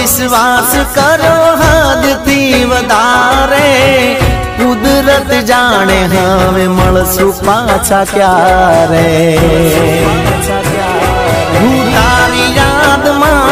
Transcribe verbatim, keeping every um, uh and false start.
विश्वास करो हद थी वधारे कुदरत जाने हमें मळसु पाछा क्यारे हूँ तारी याद मां